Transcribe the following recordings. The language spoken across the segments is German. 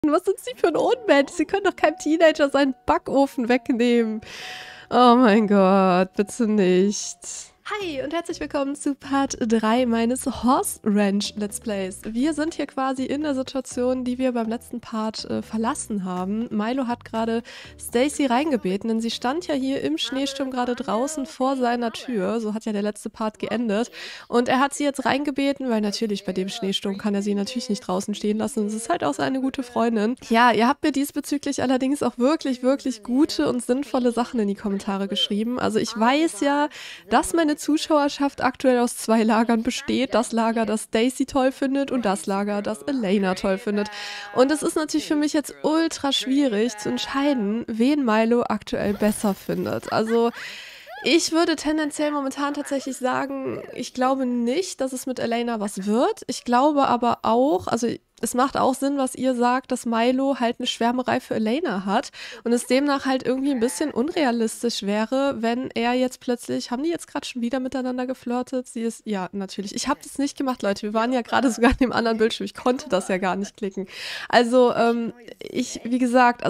Was sind Sie für ein Unmensch? Sie können doch keinem Teenager seinen Backofen wegnehmen. Oh mein Gott, bitte nicht. Hi und herzlich willkommen zu Part 3 meines Horse Ranch Let's Plays. Wir sind hier quasi in der Situation, die wir beim letzten Part verlassen haben. Milo hat gerade Stacy reingebeten, denn sie stand ja hier im Schneesturm gerade draußen vor seiner Tür. So hat ja der letzte Part geendet. Und er hat sie jetzt reingebeten, weil natürlich bei dem Schneesturm kann er sie natürlich nicht draußen stehen lassen. Es ist halt auch seine gute Freundin. Ja, ihr habt mir diesbezüglich allerdings auch wirklich, wirklich gute und sinnvolle Sachen in die Kommentare geschrieben. Also ich weiß ja, dass meine Zuschauerschaft aktuell aus zwei Lagern besteht. Das Lager, das Stacy toll findet und das Lager, das Elena toll findet. Und es ist natürlich für mich jetzt ultra schwierig zu entscheiden, wen Milo aktuell besser findet. Also ich würde tendenziell momentan tatsächlich sagen, ich glaube nicht, dass es mit Elena was wird. Ich glaube aber auch, also es macht auch Sinn, was ihr sagt, dass Milo halt eine Schwärmerei für Elena hat und es demnach halt irgendwie ein bisschen unrealistisch wäre, wenn er jetzt plötzlich, haben die jetzt gerade schon wieder miteinander geflirtet? Sie ist, ja, natürlich. Ich habe das nicht gemacht, Leute. Wir waren ja gerade sogar in dem anderen Bildschirm. Ich konnte das ja gar nicht klicken. Also, wie gesagt,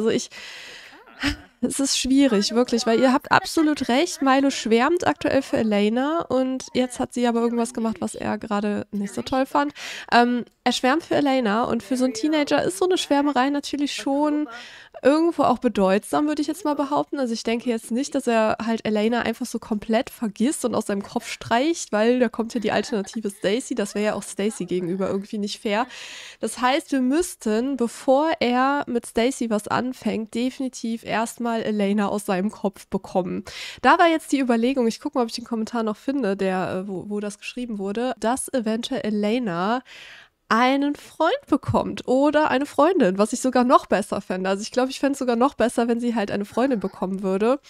es ist schwierig, wirklich, weil ihr habt absolut recht. Milo schwärmt aktuell für Elena und jetzt hat sie aber irgendwas gemacht, was er gerade nicht so toll fand. Er schwärmt für Elena und für so einen Teenager ist so eine Schwärmerei natürlich schon irgendwo auch bedeutsam, würde ich jetzt mal behaupten. Also ich denke jetzt nicht, dass er halt Elena einfach so komplett vergisst und aus seinem Kopf streicht, weil da kommt ja die Alternative Stacy. Das wäre ja auch Stacy gegenüber irgendwie nicht fair. Das heißt, wir müssten, bevor er mit Stacy was anfängt, definitiv erstmal Elena aus seinem Kopf bekommen. Da war jetzt die Überlegung, ich gucke mal, ob ich den Kommentar noch finde, wo das geschrieben wurde, dass eventuell Elena einen Freund bekommt oder eine Freundin, was ich sogar noch besser fände. Also ich glaube, ich fände es sogar noch besser, wenn sie halt eine Freundin bekommen würde.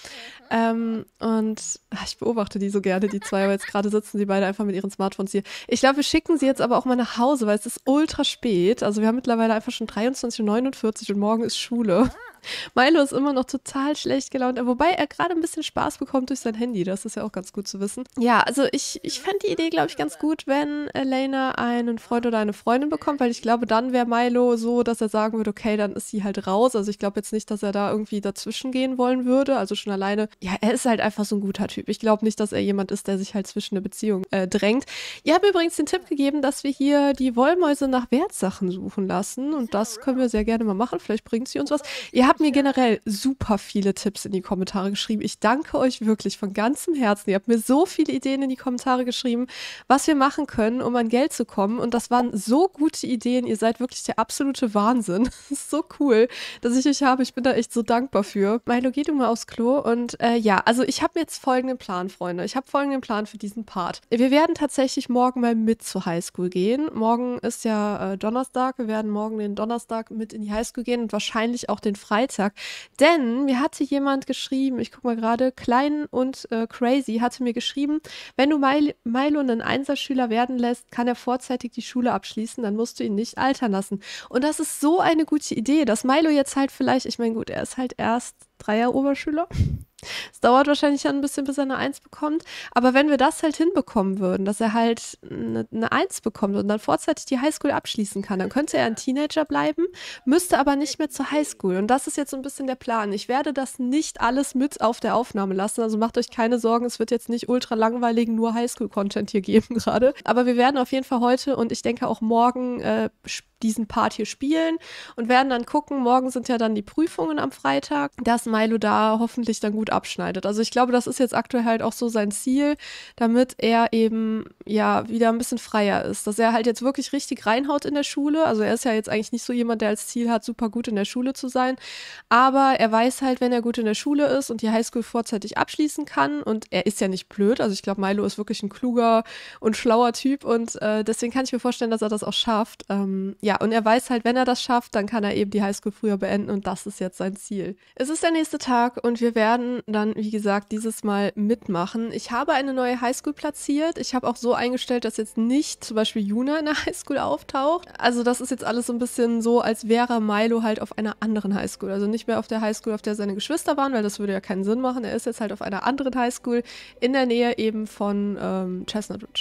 Ich beobachte die so gerne, die zwei, aber jetzt gerade sitzen sie beide einfach mit ihren Smartphones hier. Ich glaube, wir schicken sie jetzt aber auch mal nach Hause, weil es ist ultra spät. Also wir haben mittlerweile einfach schon 23:49 Uhr und morgen ist Schule. Milo ist immer noch total schlecht gelaunt, wobei er gerade ein bisschen Spaß bekommt durch sein Handy. Das ist ja auch ganz gut zu wissen. Ja, also ich fände die Idee, glaube ich, ganz gut, wenn Elena einen Freund oder eine Freundin bekommt, weil ich glaube, dann wäre Milo so, dass er sagen würde, okay, dann ist sie halt raus. Also ich glaube jetzt nicht, dass er da irgendwie dazwischen gehen wollen würde. Also schon alleine, ja, er ist halt einfach so ein guter Typ. Ich glaube nicht, dass er jemand ist, der sich halt zwischen eine Beziehung drängt. Ihr habt übrigens den Tipp gegeben, dass wir hier die Wollmäuse nach Wertsachen suchen lassen und das können wir sehr gerne mal machen. Vielleicht bringt sie uns was. Ihr habt mir generell super viele Tipps in die Kommentare geschrieben. Ich danke euch wirklich von ganzem Herzen. Ihr habt mir so viele Ideen in die Kommentare geschrieben, was wir machen können, um an Geld zu kommen. Und das waren so gute Ideen. Ihr seid wirklich der absolute Wahnsinn. Das ist so cool, dass ich euch habe. Ich bin da echt so dankbar für. Milo, geh du mal aufs Klo. Und also ich habe jetzt folgenden Plan, Freunde. Ich habe folgenden Plan für diesen Part. Wir werden tatsächlich morgen mal mit zur Highschool gehen. Morgen ist ja Donnerstag. Wir werden morgen den Donnerstag mit in die Highschool gehen und wahrscheinlich auch den Freitag. Denn mir hatte jemand geschrieben, ich gucke mal gerade, Klein und Crazy hatte mir geschrieben, wenn du Milo einen Einserschüler werden lässt, kann er vorzeitig die Schule abschließen, dann musst du ihn nicht altern lassen. Und das ist so eine gute Idee, dass Milo jetzt halt vielleicht, ich meine gut, er ist halt erst Dreier-Oberschüler. Es dauert wahrscheinlich ein bisschen, bis er eine 1 bekommt. Aber wenn wir das halt hinbekommen würden, dass er halt eine 1 bekommt und dann vorzeitig die Highschool abschließen kann, dann könnte er ein Teenager bleiben, müsste aber nicht mehr zur Highschool. Und das ist jetzt so ein bisschen der Plan. Ich werde das nicht alles mit auf der Aufnahme lassen. Also macht euch keine Sorgen, es wird jetzt nicht ultra langweiligen nur Highschool-Content hier geben gerade. Aber wir werden auf jeden Fall heute und ich denke auch morgen diesen Part hier spielen und werden dann gucken, morgen sind ja dann die Prüfungen am Freitag, dass Milo da hoffentlich dann gut abschneidet. Also ich glaube, das ist jetzt aktuell halt auch so sein Ziel, damit er eben ja wieder ein bisschen freier ist, dass er halt jetzt wirklich richtig reinhaut in der Schule. Also er ist ja jetzt eigentlich nicht so jemand, der als Ziel hat, super gut in der Schule zu sein, aber er weiß halt, wenn er gut in der Schule ist und die Highschool vorzeitig abschließen kann und er ist ja nicht blöd, also ich glaube, Milo ist wirklich ein kluger und schlauer Typ und deswegen kann ich mir vorstellen, dass er das auch schafft. Ja, und er weiß halt, wenn er das schafft, dann kann er eben die Highschool früher beenden und das ist jetzt sein Ziel. Es ist der nächste Tag und wir werden dann, wie gesagt, dieses Mal mitmachen. Ich habe eine neue Highschool platziert. Ich habe auch so eingestellt, dass jetzt nicht zum Beispiel Juna in der Highschool auftaucht. Also das ist jetzt alles so ein bisschen so, als wäre Milo halt auf einer anderen Highschool. Also nicht mehr auf der Highschool, auf der seine Geschwister waren, weil das würde ja keinen Sinn machen. Er ist jetzt halt auf einer anderen Highschool in der Nähe eben von Chestnut Ridge, genau.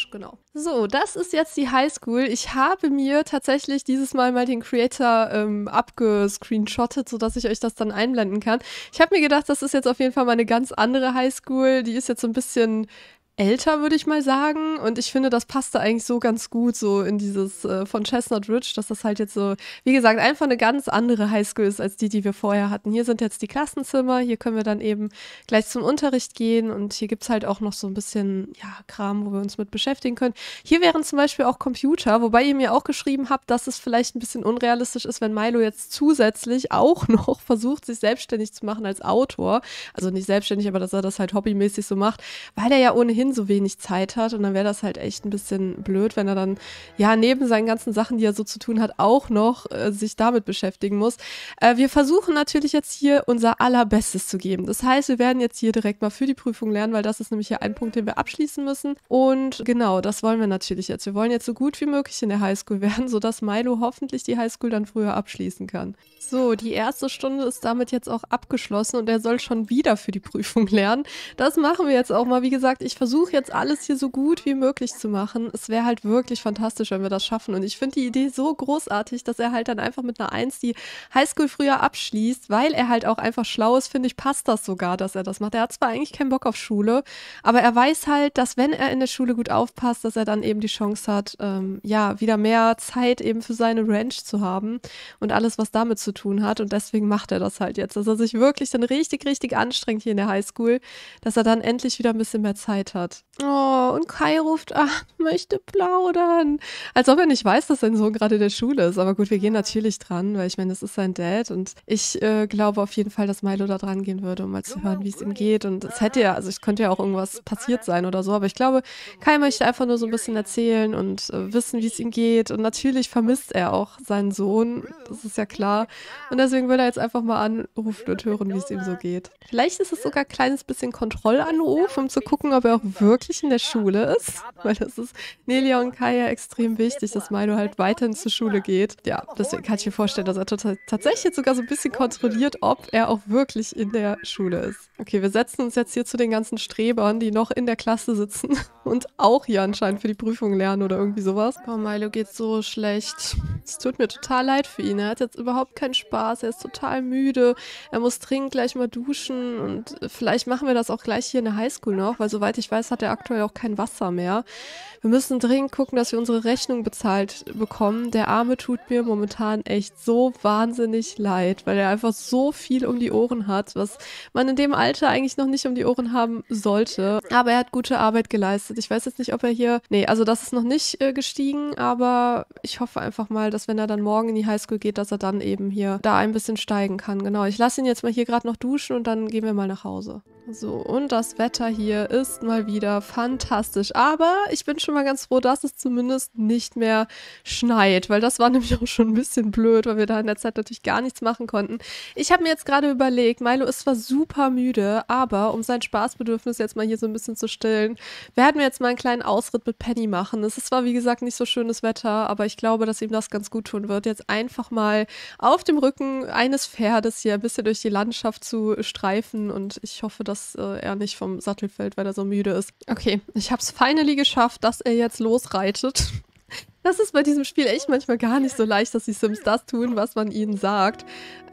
So, das ist jetzt die Highschool. Ich habe mir tatsächlich dieses Mal mal den Creator abgescreenshottet, sodass ich euch das dann einblenden kann. Ich habe mir gedacht, das ist jetzt auf jeden Fall mal eine ganz andere Highschool. Die ist jetzt so ein bisschen älter, würde ich mal sagen. Und ich finde, das passte eigentlich so ganz gut so in dieses von Chestnut Ridge, dass das halt jetzt so, wie gesagt, einfach eine ganz andere Highschool ist als die, die wir vorher hatten. Hier sind jetzt die Klassenzimmer, hier können wir dann eben gleich zum Unterricht gehen und hier gibt es halt auch noch so ein bisschen, ja, Kram, wo wir uns mit beschäftigen können. Hier wären zum Beispiel auch Computer, wobei ihr mir auch geschrieben habt, dass es vielleicht ein bisschen unrealistisch ist, wenn Milo jetzt zusätzlich auch noch versucht, sich selbstständig zu machen als Autor. Also nicht selbstständig, aber dass er das halt hobbymäßig so macht, weil er ja ohnehin so wenig Zeit hat und dann wäre das halt echt ein bisschen blöd, wenn er dann ja neben seinen ganzen Sachen, die er so zu tun hat, auch noch sich damit beschäftigen muss. Wir versuchen natürlich jetzt hier unser Allerbestes zu geben. Das heißt, wir werden jetzt hier direkt mal für die Prüfung lernen, weil das ist nämlich hier ein Punkt, den wir abschließen müssen. Und genau, das wollen wir natürlich jetzt. Wir wollen jetzt so gut wie möglich in der Highschool werden, sodass Milo hoffentlich die Highschool dann früher abschließen kann. So, die erste Stunde ist damit jetzt auch abgeschlossen und er soll schon wieder für die Prüfung lernen. Das machen wir jetzt auch mal. Wie gesagt, ich versuche jetzt alles hier so gut wie möglich zu machen. Es wäre halt wirklich fantastisch, wenn wir das schaffen. Und ich finde die Idee so großartig, dass er halt dann einfach mit einer 1 die Highschool früher abschließt, weil er halt auch einfach schlau ist, finde ich, passt das sogar, dass er das macht. Er hat zwar eigentlich keinen Bock auf Schule, aber er weiß halt, dass wenn er in der Schule gut aufpasst, dass er dann eben die Chance hat, ja, wieder mehr Zeit eben für seine Ranch zu haben und alles, was damit zu tun hat. Und deswegen macht er das halt jetzt, dass er sich wirklich dann richtig, richtig anstrengt hier in der Highschool, dass er dann endlich wieder ein bisschen mehr Zeit hat. Oh, und Kai ruft an, möchte plaudern. Als ob er nicht weiß, dass sein Sohn gerade in der Schule ist. Aber gut, wir gehen natürlich dran, weil ich meine, das ist sein Dad. Und ich glaube auf jeden Fall, dass Milo da dran gehen würde, um mal zu hören, wie es ihm geht. Und es hätte ja, also es könnte ja auch irgendwas passiert sein oder so. Aber ich glaube, Kai möchte einfach nur so ein bisschen erzählen und wissen, wie es ihm geht. Und natürlich vermisst er auch seinen Sohn. Das ist ja klar. Und deswegen will er jetzt einfach mal anrufen und hören, wie es ihm so geht. Vielleicht ist es sogar ein kleines bisschen Kontrollanruf, um zu gucken, ob er auch wirklich in der Schule ist. Weil das ist Nelia und Kai ja extrem wichtig, dass Milo halt weiterhin zur Schule geht. Ja, deswegen kann ich mir vorstellen, dass er tatsächlich jetzt sogar so ein bisschen kontrolliert, ob er auch wirklich in der Schule ist. Okay, wir setzen uns jetzt hier zu den ganzen Strebern, die noch in der Klasse sitzen und auch hier anscheinend für die Prüfung lernen oder irgendwie sowas. Oh, Milo geht so schlecht. Es tut mir total leid für ihn. Er hat jetzt überhaupt keinen Spaß. Er ist total müde. Er muss dringend gleich mal duschen und vielleicht machen wir das auch gleich hier in der Highschool noch, weil soweit ich weiß, hat er aktuell auch kein Wasser mehr. Wir müssen dringend gucken, dass wir unsere Rechnung bezahlt bekommen. Der Arme tut mir momentan echt so wahnsinnig leid, weil er einfach so viel um die Ohren hat, was man in dem Alter eigentlich noch nicht um die Ohren haben sollte. Aber er hat gute Arbeit geleistet. Ich weiß jetzt nicht, ob er hier... Nee, also das ist noch nicht gestiegen, aber ich hoffe einfach mal, dass wenn er dann morgen in die Highschool geht, dass er dann eben hier da ein bisschen steigen kann. Genau, ich lasse ihn jetzt mal hier gerade noch duschen und dann gehen wir mal nach Hause. So, und das Wetter hier ist mal wieder fantastisch. Aber ich bin schon mal ganz froh, dass es zumindest nicht mehr schneit, weil das war nämlich auch schon ein bisschen blöd, weil wir da in der Zeit natürlich gar nichts machen konnten. Ich habe mir jetzt gerade überlegt, Milo ist zwar super müde, aber um sein Spaßbedürfnis jetzt mal hier so ein bisschen zu stillen, werden wir jetzt mal einen kleinen Ausritt mit Penny machen. Es ist zwar, wie gesagt, nicht so schönes Wetter, aber ich glaube, dass ihm das ganz gut tun wird, jetzt einfach mal auf dem Rücken eines Pferdes hier ein bisschen durch die Landschaft zu streifen und ich hoffe, dass er nicht vom Sattel fällt, weil er so müde ist. Okay, ich habe es finally geschafft, dass er jetzt losreitet. Das ist bei diesem Spiel echt manchmal gar nicht so leicht, dass die Sims das tun, was man ihnen sagt.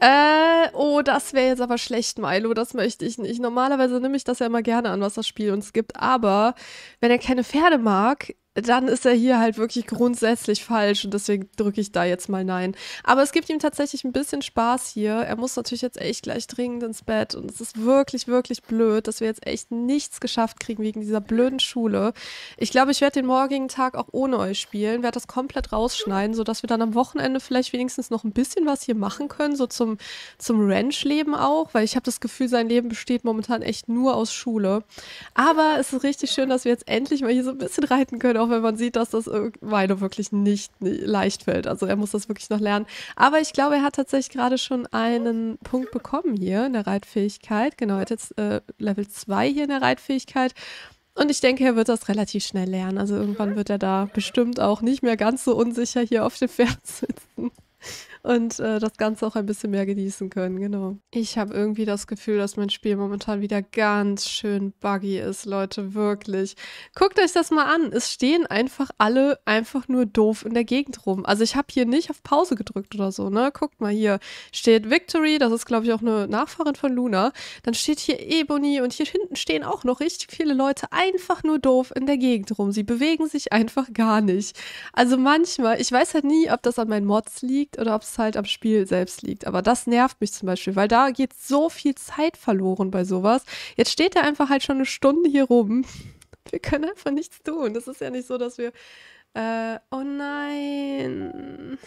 Oh, das wäre jetzt aber schlecht, Milo. Das möchte ich nicht. Normalerweise nehme ich das ja immer gerne an, was das Spiel uns gibt. Aber wenn er keine Pferde mag, dann ist er hier halt wirklich grundsätzlich falsch und deswegen drücke ich da jetzt mal Nein. Aber es gibt ihm tatsächlich ein bisschen Spaß hier. Er muss natürlich jetzt echt gleich dringend ins Bett und es ist wirklich, wirklich blöd, dass wir jetzt echt nichts geschafft kriegen wegen dieser blöden Schule. Ich glaube, ich werde den morgigen Tag auch ohne euch spielen, werde das komplett rausschneiden, sodass wir dann am Wochenende vielleicht wenigstens noch ein bisschen was hier machen können, so zum Ranch-Leben auch, weil ich habe das Gefühl, sein Leben besteht momentan echt nur aus Schule. Aber es ist richtig schön, dass wir jetzt endlich mal hier so ein bisschen reiten können, auch wenn man sieht, dass das Milo wirklich nicht leicht fällt. Also er muss das wirklich noch lernen. Aber ich glaube, er hat tatsächlich gerade schon einen Punkt bekommen hier in der Reitfähigkeit. Genau, er hat jetzt Level 2 hier in der Reitfähigkeit. Und ich denke, er wird das relativ schnell lernen. Also irgendwann wird er da bestimmt auch nicht mehr ganz so unsicher hier auf dem Pferd sitzen. und das Ganze auch ein bisschen mehr genießen können, genau. Ich habe irgendwie das Gefühl, dass mein Spiel momentan wieder ganz schön buggy ist, Leute, wirklich. Guckt euch das mal an. Es stehen einfach alle einfach nur doof in der Gegend rum. Also ich habe hier nicht auf Pause gedrückt oder so, ne? Guckt mal, hier steht Victory, das ist, glaube ich, auch eine Nachfahrin von Luna. Dann steht hier Ebony und hier hinten stehen auch noch richtig viele Leute einfach nur doof in der Gegend rum. Sie bewegen sich einfach gar nicht. Also manchmal, ich weiß halt nie, ob das an meinen Mods liegt oder ob es halt am Spiel selbst liegt. Aber das nervt mich zum Beispiel, weil da geht so viel Zeit verloren bei sowas. Jetzt steht er einfach halt schon eine Stunde hier rum. Wir können einfach nichts tun. Das ist ja nicht so, dass wir... oh nein.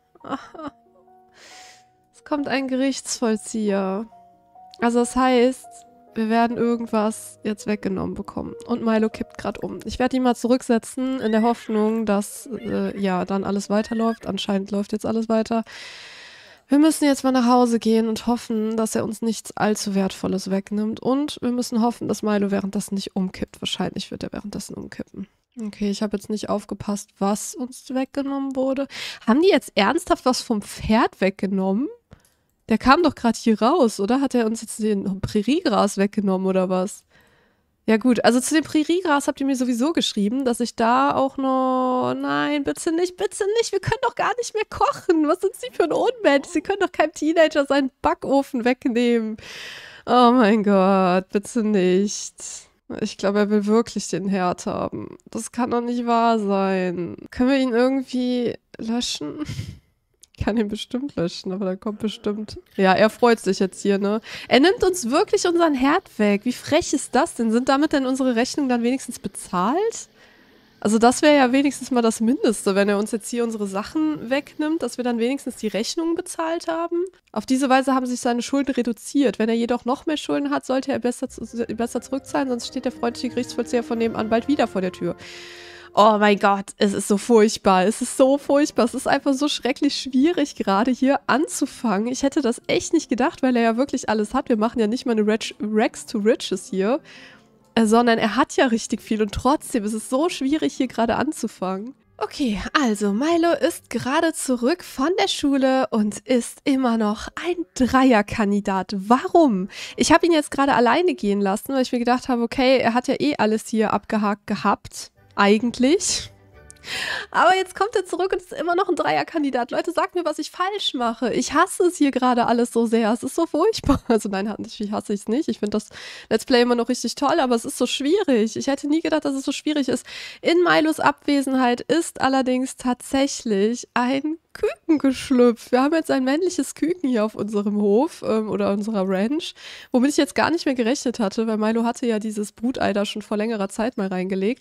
Es kommt ein Gerichtsvollzieher. Also das heißt, wir werden irgendwas jetzt weggenommen bekommen. Und Milo kippt gerade um. Ich werde ihn mal zurücksetzen, in der Hoffnung, dass ja dann alles weiterläuft. Anscheinend läuft jetzt alles weiter. Wir müssen jetzt mal nach Hause gehen und hoffen, dass er uns nichts allzu Wertvolles wegnimmt. Und wir müssen hoffen, dass Milo währenddessen nicht umkippt. Wahrscheinlich wird er währenddessen umkippen. Okay, ich habe jetzt nicht aufgepasst, was uns weggenommen wurde. Haben die jetzt ernsthaft was vom Pferd weggenommen? Der kam doch gerade hier raus, oder? Hat er uns jetzt den Präriegras weggenommen oder was? Ja gut, also zu dem Präriegras habt ihr mir sowieso geschrieben, dass ich da auch noch... Nein, bitte nicht, wir können doch gar nicht mehr kochen. Was sind Sie für ein Unmensch? Sie können doch keinem Teenager seinen Backofen wegnehmen. Oh mein Gott, bitte nicht. Ich glaube, er will wirklich den Herd haben. Das kann doch nicht wahr sein. Können wir ihn irgendwie löschen? Ich kann ihn bestimmt löschen, aber da kommt bestimmt... Ja, er freut sich jetzt hier, ne? Er nimmt uns wirklich unseren Herd weg. Wie frech ist das denn? Sind damit denn unsere Rechnungen dann wenigstens bezahlt? Also das wäre ja wenigstens mal das Mindeste, wenn er uns jetzt hier unsere Sachen wegnimmt, dass wir dann wenigstens die Rechnungen bezahlt haben. Auf diese Weise haben sich seine Schulden reduziert. Wenn er jedoch noch mehr Schulden hat, sollte er besser zurückzahlen, sonst steht der freundliche Gerichtsvollzieher von nebenan bald wieder vor der Tür. Oh mein Gott, es ist so furchtbar. Es ist so furchtbar. Es ist einfach so schrecklich schwierig, gerade hier anzufangen. Ich hätte das echt nicht gedacht, weil er ja wirklich alles hat. Wir machen ja nicht mal eine Rags to Riches hier, sondern er hat ja richtig viel und trotzdem ist es so schwierig, hier gerade anzufangen. Okay, also Milo ist gerade zurück von der Schule und ist immer noch ein Dreierkandidat. Warum? Ich habe ihn jetzt gerade alleine gehen lassen, weil ich mir gedacht habe, okay, er hat ja eh alles hier abgehakt gehabt. Eigentlich. Aber jetzt kommt er zurück und ist immer noch ein Dreierkandidat. Leute, sagt mir, was ich falsch mache. Ich hasse es hier gerade alles so sehr. Es ist so furchtbar. Also nein, natürlich hasse ich es nicht. Ich finde das Let's Play immer noch richtig toll, aber es ist so schwierig. Ich hätte nie gedacht, dass es so schwierig ist. In Milos Abwesenheit ist allerdings tatsächlich ein Küken geschlüpft. Wir haben jetzt ein männliches Küken hier auf unserem Hof oder unserer Ranch, womit ich jetzt gar nicht mehr gerechnet hatte, weil Milo hatte ja dieses Brutei da schon vor längerer Zeit mal reingelegt.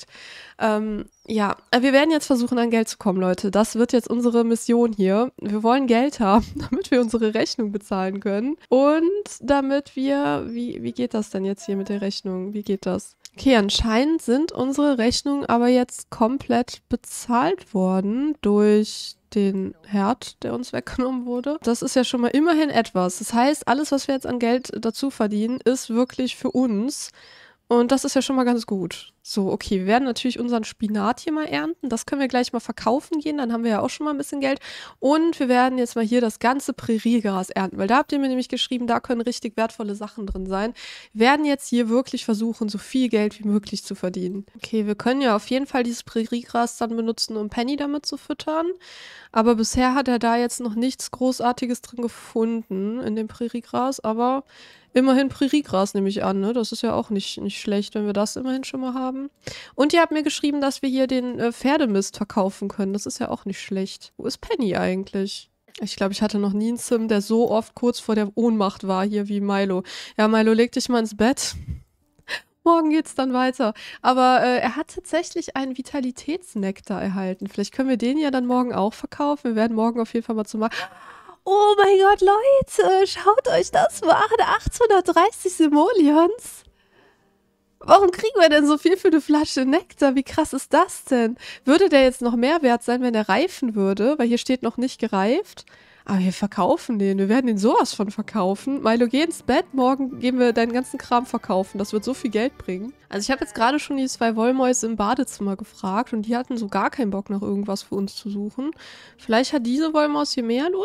Ja, wir werden jetzt versuchen, an Geld zu kommen, Leute. Das wird jetzt unsere Mission hier. Wir wollen Geld haben, damit wir unsere Rechnung bezahlen können. Und damit wir... Wie geht das denn jetzt hier mit der Rechnung? Wie geht das? Okay, anscheinend sind unsere Rechnungen aber jetzt komplett bezahlt worden durch den Herd, der uns weggenommen wurde. Das ist ja schon mal immerhin etwas. Das heißt, alles, was wir jetzt an Geld dazu verdienen, ist wirklich für uns. Und das ist ja schon mal ganz gut. So, okay, wir werden natürlich unseren Spinat hier mal ernten. Das können wir gleich mal verkaufen gehen. Dann haben wir ja auch schon mal ein bisschen Geld. Und wir werden jetzt mal hier das ganze Präriegras ernten. Weil da habt ihr mir nämlich geschrieben, da können richtig wertvolle Sachen drin sein. Wir werden jetzt hier wirklich versuchen, so viel Geld wie möglich zu verdienen. Okay, wir können ja auf jeden Fall dieses Präriegras dann benutzen, um Penny damit zu füttern. Aber bisher hat er da jetzt noch nichts Großartiges drin gefunden in dem Präriegras. Aber immerhin Präriegras nehme ich an, ne? Das ist ja auch nicht schlecht, wenn wir das immerhin schon mal haben. Und ihr habt mir geschrieben, dass wir hier den Pferdemist verkaufen können. Das ist ja auch nicht schlecht. Wo ist Penny eigentlich? Ich glaube, ich hatte noch nie einen Sim, der so oft kurz vor der Ohnmacht war hier wie Milo. Ja, Milo, leg dich mal ins Bett. Morgen geht's dann weiter. Aber er hat tatsächlich einen Vitalitätsnektar erhalten. Vielleicht können wir den ja dann morgen auch verkaufen. Wir werden morgen auf jeden Fall mal zum Markt. Oh mein Gott, Leute, schaut euch das mal an. 830 Simoleons. Warum kriegen wir denn so viel für eine Flasche Nektar? Wie krass ist das denn? Würde der jetzt noch mehr wert sein, wenn der reifen würde? Weil hier steht noch nicht gereift. Aber wir verkaufen den. Wir werden den sowas von verkaufen. Milo, geh ins Bett. Morgen gehen wir deinen ganzen Kram verkaufen. Das wird so viel Geld bringen. Also ich habe jetzt gerade schon die 2 Wollmäuse im Badezimmer gefragt. Und die hatten so gar keinen Bock, nach irgendwas für uns zu suchen. Vielleicht hat diese Wollmaus hier mehr Lust?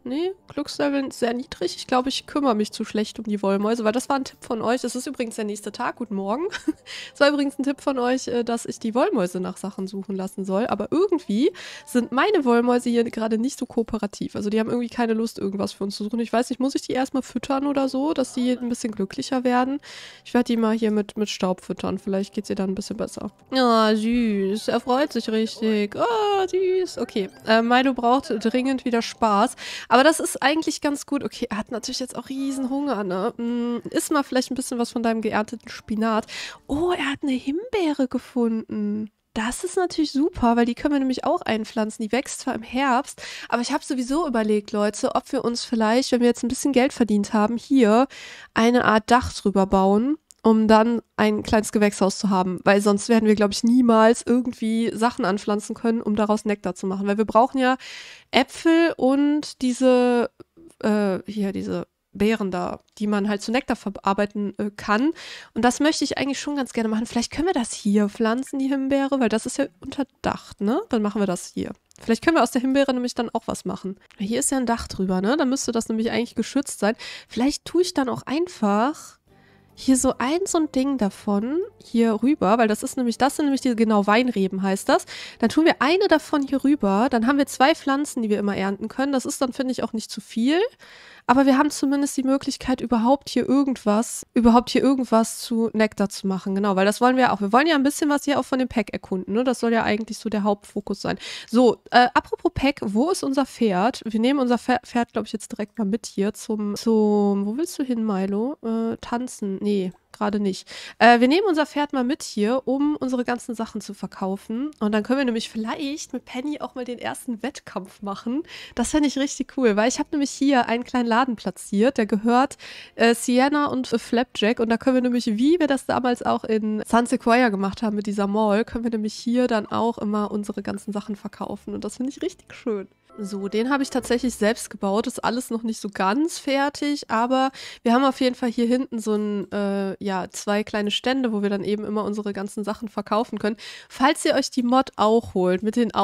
Nee, Glückslevel ist sehr niedrig. Ich glaube, ich kümmere mich zu schlecht um die Wollmäuse, weil das war ein Tipp von euch. Es ist übrigens der nächste Tag. Guten Morgen. Es war übrigens ein Tipp von euch, dass ich die Wollmäuse nach Sachen suchen lassen soll. Aber irgendwie sind meine Wollmäuse hier gerade nicht so kooperativ. Also die haben irgendwie keine Lust, irgendwas für uns zu suchen. Ich weiß nicht, muss ich die erstmal füttern oder so, dass die ein bisschen glücklicher werden? Ich werde die mal hier mit Staub füttern. Vielleicht geht es ihr dann ein bisschen besser. Ah, süß. Er freut sich richtig. Oh, süß. Okay, Milo braucht dringend wieder Spaß. Aber das ist eigentlich ganz gut. Okay, er hat natürlich jetzt auch riesen Hunger, ne? Iss mal vielleicht ein bisschen was von deinem geernteten Spinat. Oh, er hat eine Himbeere gefunden. Das ist natürlich super, weil die können wir nämlich auch einpflanzen. Die wächst zwar im Herbst, aber ich habe sowieso überlegt, Leute, ob wir uns vielleicht, wenn wir jetzt ein bisschen Geld verdient haben, hier eine Art Dach drüber bauen, um dann ein kleines Gewächshaus zu haben. Weil sonst werden wir, glaube ich, niemals irgendwie Sachen anpflanzen können, um daraus Nektar zu machen. Weil wir brauchen ja Äpfel und diese Beeren da, die man halt zu Nektar verarbeiten kann. Und das möchte ich eigentlich schon ganz gerne machen. Vielleicht können wir das hier pflanzen, die Himbeere, weil das ist ja unterdacht, ne? Dann machen wir das hier. Vielleicht können wir aus der Himbeere nämlich dann auch was machen. Hier ist ja ein Dach drüber, ne? Dann müsste das nämlich eigentlich geschützt sein. Vielleicht tue ich dann auch einfach hier so ein Ding davon hier rüber, weil das sind nämlich die, genau, Weinreben heißt das. Dann tun wir eine davon hier rüber, dann haben wir 2 Pflanzen, die wir immer ernten können. Das ist dann, finde ich, auch nicht zu viel. Aber wir haben zumindest die Möglichkeit, überhaupt hier irgendwas zu Nektar zu machen. Genau, weil das wollen wir ja auch. Wir wollen ja ein bisschen was hier auch von dem Pack erkunden, ne? Das soll ja eigentlich so der Hauptfokus sein. So, apropos Pack, wo ist unser Pferd? Wir nehmen unser Pferd, glaube ich, jetzt direkt mal mit hier wo willst du hin, Milo? Tanzen? Nee, gerade nicht. Wir nehmen unser Pferd mal mit hier, um unsere ganzen Sachen zu verkaufen. Und dann können wir nämlich vielleicht mit Penny auch mal den ersten Wettkampf machen. Das fände ich richtig cool, weil ich habe nämlich hier einen kleinen Laden platziert, der gehört Sienna und Flapjack. Und da können wir nämlich, wie wir das damals auch in Sun Sequoia gemacht haben mit dieser Mall, können wir nämlich hier dann auch immer unsere ganzen Sachen verkaufen. Und das finde ich richtig schön. So, den habe ich tatsächlich selbst gebaut. Ist alles noch nicht so ganz fertig, aber wir haben auf jeden Fall hier hinten so 2 kleine Stände, wo wir dann eben immer unsere ganzen Sachen verkaufen können. Falls ihr euch die Mod auch holt mit den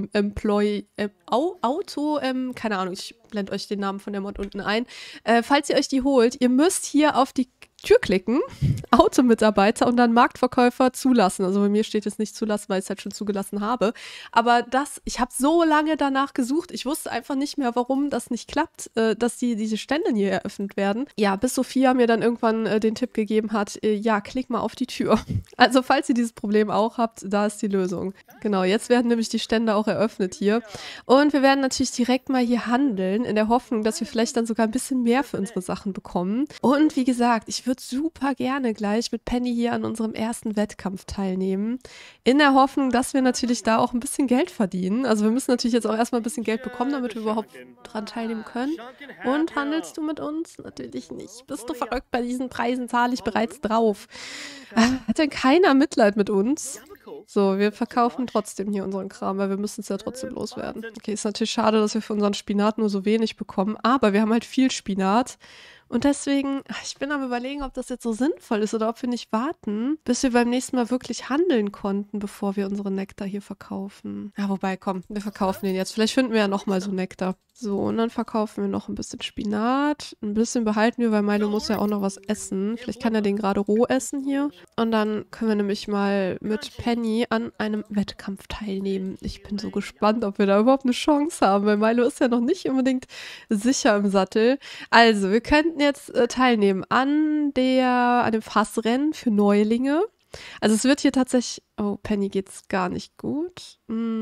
keine Ahnung, ich blende euch den Namen von der Mod unten ein. Falls ihr euch die holt, ihr müsst hier auf die Tür klicken, Automitarbeiter und dann Marktverkäufer zulassen. Also bei mir steht es nicht zulassen, weil ich es halt schon zugelassen habe. Aber ich habe so lange danach gesucht, ich wusste einfach nicht mehr, warum das nicht klappt, dass diese Stände hier eröffnet werden. Ja, bis Sophia mir dann irgendwann den Tipp gegeben hat, ja, klick mal auf die Tür. Also falls ihr dieses Problem auch habt, da ist die Lösung. Genau, jetzt werden nämlich die Stände auch eröffnet hier. Und wir werden natürlich direkt mal hier handeln, in der Hoffnung, dass wir vielleicht dann sogar ein bisschen mehr für unsere Sachen bekommen. Und wie gesagt, ich würde super gerne gleich mit Penny hier an unserem ersten Wettkampf teilnehmen. In der Hoffnung, dass wir natürlich da auch ein bisschen Geld verdienen. Also wir müssen natürlich jetzt auch erstmal ein bisschen Geld bekommen, damit wir überhaupt dran teilnehmen können. Und handelst du mit uns? Natürlich nicht. Bist du verrückt? Bei diesen Preisen zahle ich bereits drauf. Hat denn keiner Mitleid mit uns? So, wir verkaufen trotzdem hier unseren Kram, weil wir müssen es ja trotzdem loswerden. Okay, ist natürlich schade, dass wir für unseren Spinat nur so wenig bekommen, aber wir haben halt viel Spinat. Und deswegen, ich bin am Überlegen, ob das jetzt so sinnvoll ist oder ob wir nicht warten, bis wir beim nächsten Mal wirklich handeln konnten, bevor wir unseren Nektar hier verkaufen. Ja, wobei, komm, wir verkaufen den jetzt. Vielleicht finden wir ja nochmal so Nektar. So, und dann verkaufen wir noch ein bisschen Spinat. Ein bisschen behalten wir, weil Milo muss ja auch noch was essen. Vielleicht kann er den gerade roh essen hier. Und dann können wir nämlich mal mit Penny an einem Wettkampf teilnehmen. Ich bin so gespannt, ob wir da überhaupt eine Chance haben, weil Milo ist ja noch nicht unbedingt sicher im Sattel. Also, wir könnten jetzt teilnehmen an dem Fassrennen für Neulinge. Also es wird hier tatsächlich... Oh, Penny geht's gar nicht gut.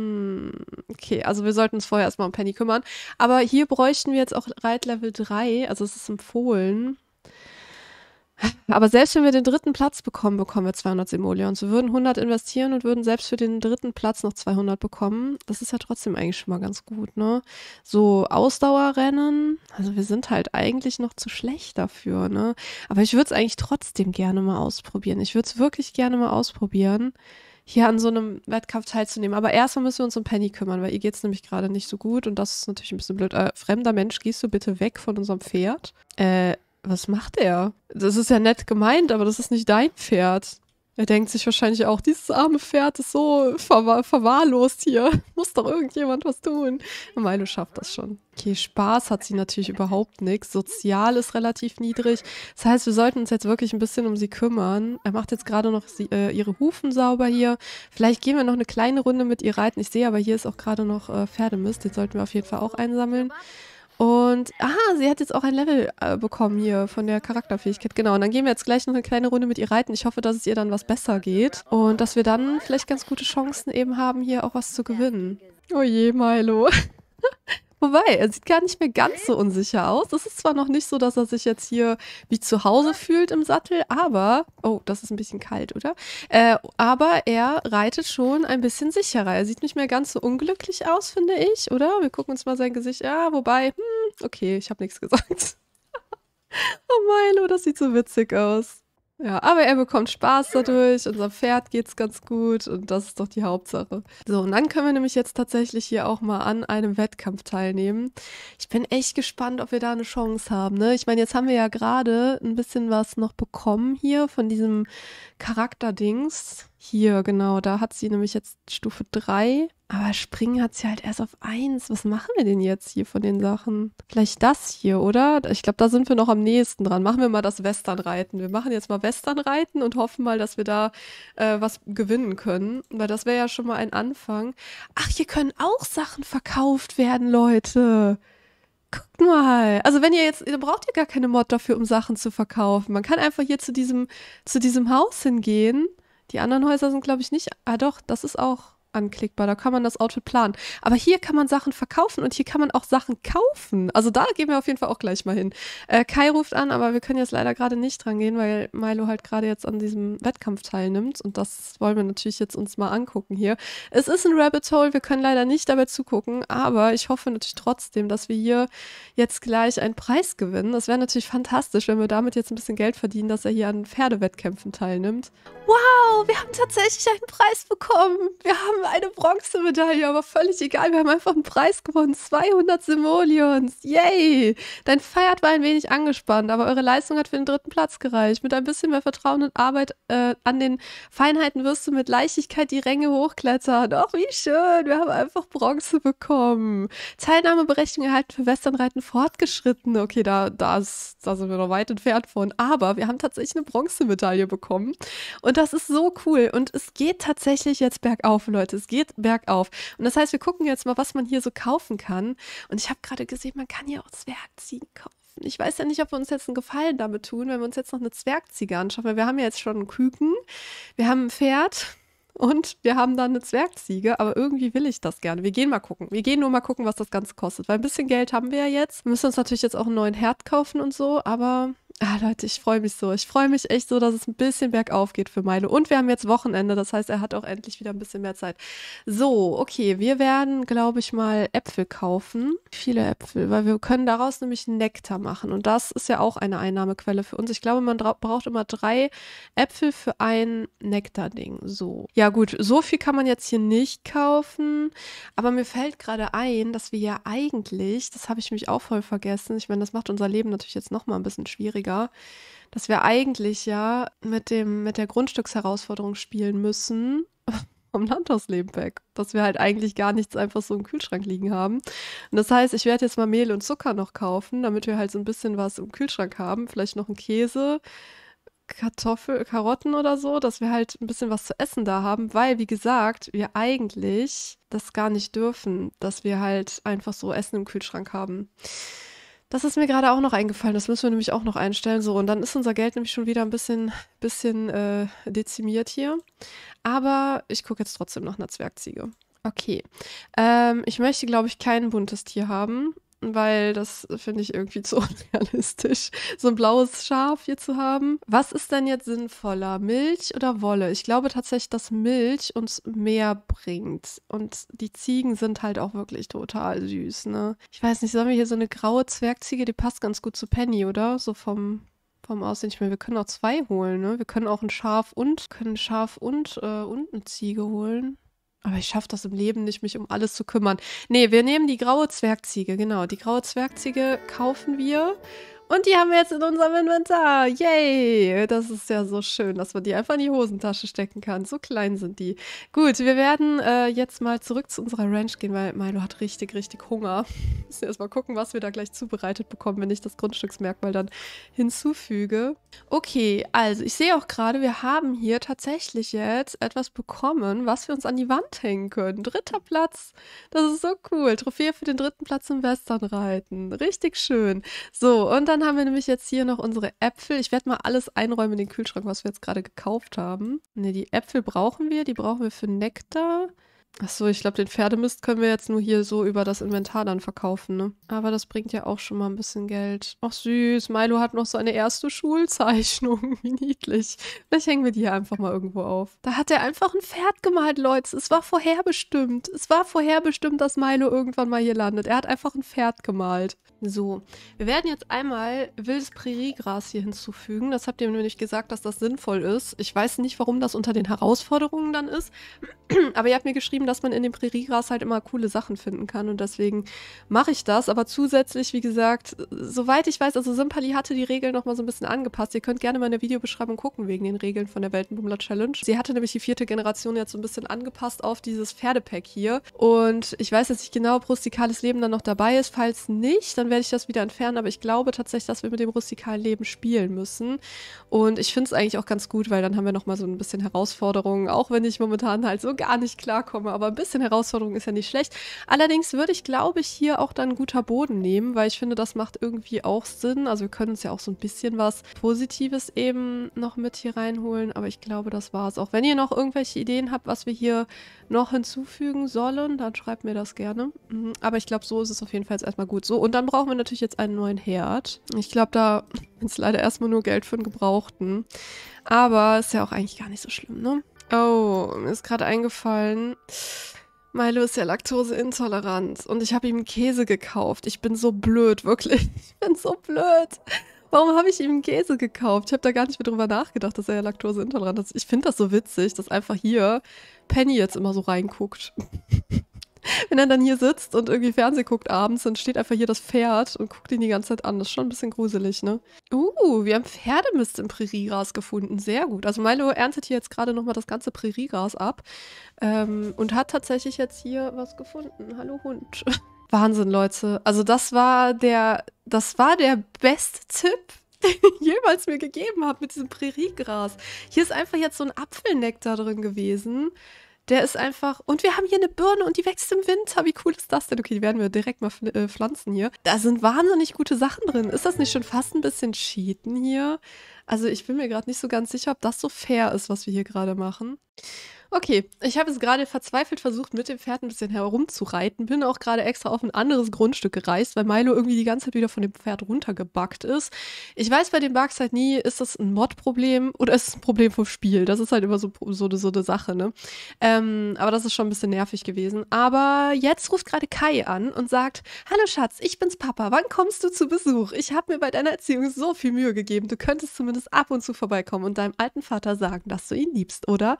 Okay, also wir sollten uns vorher erstmal um Penny kümmern. Aber hier bräuchten wir jetzt auch Reitlevel 3. Also es ist empfohlen. Aber selbst wenn wir den 3. Platz bekommen, bekommen wir 200 Simoleons. Wir würden 100 investieren und würden selbst für den 3. Platz noch 200 bekommen. Das ist ja trotzdem eigentlich schon mal ganz gut, ne? So Ausdauerrennen, also wir sind halt eigentlich noch zu schlecht dafür, ne? Aber ich würde es eigentlich trotzdem gerne mal ausprobieren. Ich würde es wirklich gerne mal ausprobieren, hier an so einem Wettkampf teilzunehmen. Aber erstmal müssen wir uns um Penny kümmern, weil ihr geht es nämlich gerade nicht so gut und das ist natürlich ein bisschen blöd. Fremder Mensch, gehst du bitte weg von unserem Pferd? Was macht er? Das ist ja nett gemeint, aber das ist nicht dein Pferd. Er denkt sich wahrscheinlich auch, dieses arme Pferd ist so verwahrlost hier. Muss doch irgendjemand was tun. Milo schafft das schon. Okay, Spaß hat sie natürlich überhaupt nichts. Sozial ist relativ niedrig. Das heißt, wir sollten uns jetzt wirklich ein bisschen um sie kümmern. Er macht jetzt gerade noch ihre Hufen sauber hier. Vielleicht gehen wir noch eine kleine Runde mit ihr reiten. Ich sehe aber, hier ist auch gerade noch Pferdemist. Den sollten wir auf jeden Fall auch einsammeln. Und, sie hat jetzt auch ein Level bekommen hier von der Charakterfähigkeit. Genau, und dann gehen wir jetzt gleich noch eine kleine Runde mit ihr reiten. Ich hoffe, dass es ihr dann was besser geht. Und dass wir dann vielleicht ganz gute Chancen eben haben, hier auch was zu gewinnen. Oh je, Milo. Wobei, er sieht gar nicht mehr ganz so unsicher aus. Es ist zwar noch nicht so, dass er sich jetzt hier wie zu Hause fühlt im Sattel, aber, oh, das ist ein bisschen kalt, oder? Aber er reitet schon ein bisschen sicherer. Er sieht nicht mehr ganz so unglücklich aus, finde ich, oder? Wir gucken uns mal sein Gesicht. Ja, wobei, okay, ich habe nichts gesagt. Oh Milo, das sieht so witzig aus. Ja, aber er bekommt Spaß dadurch, unserem Pferd geht's ganz gut und das ist doch die Hauptsache. So, und dann können wir nämlich jetzt tatsächlich hier auch mal an einem Wettkampf teilnehmen. Ich bin echt gespannt, ob wir da eine Chance haben, ne? Ich meine, jetzt haben wir ja gerade ein bisschen was noch bekommen hier von diesem Charakterdings. Hier, genau, da hat sie nämlich jetzt Stufe 3. Aber springen hat sie halt erst auf 1. Was machen wir denn jetzt hier von den Sachen? Vielleicht das hier, oder? Ich glaube, da sind wir noch am nächsten dran. Machen wir mal das Westernreiten. Wir machen jetzt mal Westernreiten und hoffen mal, dass wir da was gewinnen können. Weil das wäre ja schon mal ein Anfang. Ach, hier können auch Sachen verkauft werden, Leute. Guckt mal. Also wenn ihr braucht ihr gar keine Mod dafür, um Sachen zu verkaufen. Man kann einfach hier zu diesem Haus hingehen. Die anderen Häuser sind, glaube ich, nicht. Ah doch, das ist auch anklickbar. Da kann man das Outfit planen. Aber hier kann man Sachen verkaufen und hier kann man auch Sachen kaufen. Also da gehen wir auf jeden Fall auch gleich mal hin. Kai ruft an, aber wir können jetzt leider gerade nicht dran gehen, weil Milo halt gerade jetzt an diesem Wettkampf teilnimmt. Und das wollen wir natürlich jetzt uns mal angucken hier. Es ist ein Rabbit Hole, wir können leider nicht dabei zugucken, aber ich hoffe natürlich trotzdem, dass wir hier jetzt gleich einen Preis gewinnen. Das wäre natürlich fantastisch, wenn wir damit jetzt ein bisschen Geld verdienen, dass er hier an Pferdewettkämpfen teilnimmt. Wow, wir haben tatsächlich einen Preis bekommen. Wir haben eine Bronzemedaille, aber völlig egal. Wir haben einfach einen Preis gewonnen. 200 Simoleons. Yay! Dein Pferd war ein wenig angespannt, aber eure Leistung hat für den 3. Platz gereicht. Mit ein bisschen mehr Vertrauen und Arbeit an den Feinheiten wirst du mit Leichtigkeit die Ränge hochklettern. Ach, wie schön. Wir haben einfach Bronze bekommen. Teilnahmeberechtigung erhalten für Westernreiten fortgeschritten. Okay, da sind wir noch weit entfernt von. Aber wir haben tatsächlich eine Bronzemedaille bekommen. Und das ist so cool. Und es geht tatsächlich jetzt bergauf, Leute. Es geht bergauf. Und das heißt, wir gucken jetzt mal, was man hier so kaufen kann. Und ich habe gerade gesehen, man kann hier auch Zwergziegen kaufen. Ich weiß ja nicht, ob wir uns jetzt einen Gefallen damit tun, wenn wir uns jetzt noch eine Zwergziege anschauen. Weil wir haben ja jetzt schon einen Küken, wir haben ein Pferd und wir haben dann eine Zwergziege. Aber irgendwie will ich das gerne. Wir gehen mal gucken. Wir gehen nur mal gucken, was das Ganze kostet. Weil ein bisschen Geld haben wir ja jetzt. Wir müssen uns natürlich jetzt auch einen neuen Herd kaufen und so. Aber Leute, ich freue mich so. Ich freue mich echt so, dass es ein bisschen bergauf geht für Milo. Und wir haben jetzt Wochenende, das heißt, er hat auch endlich wieder ein bisschen mehr Zeit. So, okay, wir werden, glaube ich, mal Äpfel kaufen. Viele Äpfel, weil wir können daraus nämlich Nektar machen. Und das ist ja auch eine Einnahmequelle für uns. Ich glaube, man braucht immer 3 Äpfel für ein Nektarding. So. Ja gut, so viel kann man jetzt hier nicht kaufen. Aber mir fällt gerade ein, dass wir ja eigentlich, das habe ich mich auch voll vergessen, ich meine, das macht unser Leben natürlich jetzt nochmal ein bisschen schwieriger, dass wir eigentlich ja mit der Grundstücksherausforderung spielen müssen vom Landhausleben weg. Dass wir halt eigentlich gar nichts einfach so im Kühlschrank liegen haben. Und das heißt, ich werde jetzt mal Mehl und Zucker noch kaufen, damit wir halt so ein bisschen was im Kühlschrank haben. Vielleicht noch einen Käse, Karotten oder so, dass wir halt ein bisschen was zu essen da haben, weil, wie gesagt, wir eigentlich das gar nicht dürfen, dass wir halt einfach so Essen im Kühlschrank haben. Das ist mir gerade auch noch eingefallen. Das müssen wir nämlich auch noch einstellen. So, und dann ist unser Geld nämlich schon wieder ein bisschen dezimiert hier. Aber ich gucke jetzt trotzdem nach einer Zwergziege. Okay. Ich möchte, glaube ich, kein buntes Tier haben, weil das finde ich irgendwie zu unrealistisch, so ein blaues Schaf hier zu haben. Was ist denn jetzt sinnvoller, Milch oder Wolle? Ich glaube tatsächlich, dass Milch uns mehr bringt. Und die Ziegen sind halt auch wirklich total süß, ne? Ich weiß nicht, sollen wir hier so eine graue Zwergziege, die passt ganz gut zu Penny, oder? So vom Aussehen. Ich meine, wir können auch 2 holen, ne? Wir können auch ein Schaf und eine Ziege holen. Aber ich schaffe das im Leben nicht, mich um alles zu kümmern. Nee, wir nehmen die graue Zwergziege, genau. Die graue Zwergziege kaufen wir Und die haben wir jetzt in unserem Inventar. Yay! Das ist ja so schön, dass man die einfach in die Hosentasche stecken kann. So klein sind die. Gut, wir werden jetzt mal zurück zu unserer Ranch gehen, weil Milo hat richtig, richtig Hunger. Wir müssen erst mal gucken, was wir da gleich zubereitet bekommen, wenn ich das Grundstücksmerkmal dann hinzufüge. Okay, also ich sehe auch gerade, wir haben hier tatsächlich jetzt etwas bekommen, was wir uns an die Wand hängen können. 3. Platz. Das ist so cool. Trophäe für den 3. Platz im Westernreiten. Richtig schön. So, und dann haben wir nämlich jetzt hier noch unsere Äpfel. Ich werde mal alles einräumen in den Kühlschrank, was wir jetzt gerade gekauft haben. Ne, die Äpfel brauchen wir. Die brauchen wir für Nektar. Achso, ich glaube, den Pferdemist können wir jetzt nur hier so über das Inventar dann verkaufen, ne? Aber das bringt ja auch schon mal ein bisschen Geld. Ach süß, Milo hat noch so eine erste Schulzeichnung. Wie niedlich. Vielleicht hängen wir die hier einfach mal irgendwo auf. Da hat er einfach ein Pferd gemalt, Leute. Es war vorherbestimmt. Es war vorherbestimmt, dass Milo irgendwann mal hier landet. Er hat einfach ein Pferd gemalt. So, wir werden jetzt einmal wildes Präriegras hier hinzufügen. Das habt ihr mir nämlich gesagt, dass das sinnvoll ist. Ich weiß nicht, warum das unter den Herausforderungen dann ist. Aber ihr habt mir geschrieben, dass man in dem Präriegras halt immer coole Sachen finden kann. Und deswegen mache ich das. Aber zusätzlich, wie gesagt, soweit ich weiß, also Simpali hatte die Regeln nochmal so ein bisschen angepasst. Ihr könnt gerne mal in der Videobeschreibung gucken wegen den Regeln von der Weltenbummler Challenge. Sie hatte nämlich die 4. Generation jetzt so ein bisschen angepasst auf dieses Pferdepack hier. Und ich weiß jetzt nicht genau, ob rustikales Leben dann noch dabei ist. Falls nicht, dann werde ich das wieder entfernen. Aber ich glaube tatsächlich, dass wir mit dem rustikalen Leben spielen müssen. Und ich finde es eigentlich auch ganz gut, weil dann haben wir nochmal so ein bisschen Herausforderungen. Auch wenn ich momentan halt so gar nicht klarkomme. Aber ein bisschen Herausforderung ist ja nicht schlecht. Allerdings würde ich, glaube ich, hier auch dann guter Boden nehmen, weil ich finde, das macht irgendwie auch Sinn. Also wir können uns ja auch so ein bisschen was Positives eben noch mit hier reinholen. Aber ich glaube, das war's. Auch wenn ihr noch irgendwelche Ideen habt, was wir hier noch hinzufügen sollen, dann schreibt mir das gerne. Aber ich glaube, so ist es auf jeden Fall jetzt erstmal gut. So, und dann brauchen wir natürlich jetzt einen neuen Herd. Ich glaube, da ist leider erstmal nur Geld für einen Gebrauchten. Aber ist ja auch eigentlich gar nicht so schlimm, ne? Oh, mir ist gerade eingefallen, Milo ist ja laktoseintolerant und ich habe ihm Käse gekauft. Ich bin so blöd, wirklich. Ich bin so blöd. Warum habe ich ihm Käse gekauft? Ich habe da gar nicht mehr drüber nachgedacht, dass er ja laktoseintolerant ist. Ich finde das so witzig, dass einfach hier Penny jetzt immer so reinguckt. Wenn er dann hier sitzt und irgendwie Fernsehen guckt abends, dann steht einfach hier das Pferd und guckt ihn die ganze Zeit an. Das ist schon ein bisschen gruselig, ne? Wir haben Pferdemist im Präriegras gefunden. Sehr gut. Also Milo erntet hier jetzt gerade nochmal das ganze Präriegras ab und hat tatsächlich jetzt hier was gefunden. Hallo Hund. Wahnsinn, Leute. Also das war der beste Tipp, den ich jemals mir gegeben habe mit diesem Präriegras. Hier ist einfach jetzt so ein Apfelnektar drin gewesen. Der ist einfach... Und wir haben hier eine Birne und die wächst im Winter. Wie cool ist das denn? Okay, die werden wir direkt mal pflanzen hier. Da sind wahnsinnig gute Sachen drin. Ist das nicht schon fast ein bisschen Cheaten hier? Also ich bin mir gerade nicht so ganz sicher, ob das so fair ist, was wir hier gerade machen. Okay, ich habe jetzt gerade verzweifelt versucht, mit dem Pferd ein bisschen herumzureiten. Bin auch gerade extra auf ein anderes Grundstück gereist, weil Milo irgendwie die ganze Zeit wieder von dem Pferd runtergebuggt ist. Ich weiß bei den Bugs halt nie, ist das ein Mod-Problem oder ist es ein Problem vom Spiel? Das ist halt immer so eine Sache, ne? Aber das ist schon ein bisschen nervig gewesen. Aber jetzt ruft gerade Kai an und sagt, hallo Schatz, ich bin's Papa, wann kommst du zu Besuch? Ich habe mir bei deiner Erziehung so viel Mühe gegeben. Du könntest zumindest ab und zu vorbeikommen und deinem alten Vater sagen, dass du ihn liebst, oder?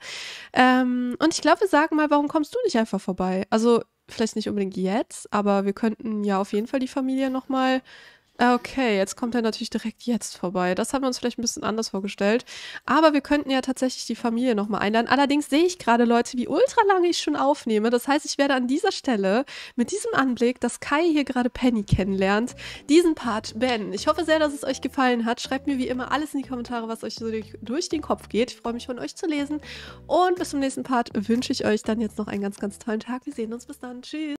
Und ich glaube, wir sagen mal, warum kommst du nicht einfach vorbei? Also, vielleicht nicht unbedingt jetzt, aber wir könnten ja auf jeden Fall die Familie nochmal... Okay, jetzt kommt er natürlich direkt jetzt vorbei. Das haben wir uns vielleicht ein bisschen anders vorgestellt. Aber wir könnten ja tatsächlich die Familie nochmal einladen. Allerdings sehe ich gerade, Leute, wie ultra lange ich schon aufnehme. Das heißt, ich werde an dieser Stelle mit diesem Anblick, dass Kai hier gerade Penny kennenlernt, diesen Part beenden. Ich hoffe sehr, dass es euch gefallen hat. Schreibt mir wie immer alles in die Kommentare, was euch so durch den Kopf geht. Ich freue mich von euch zu lesen. Und bis zum nächsten Part wünsche ich euch dann jetzt noch einen ganz, ganz tollen Tag. Wir sehen uns. Bis dann. Tschüss.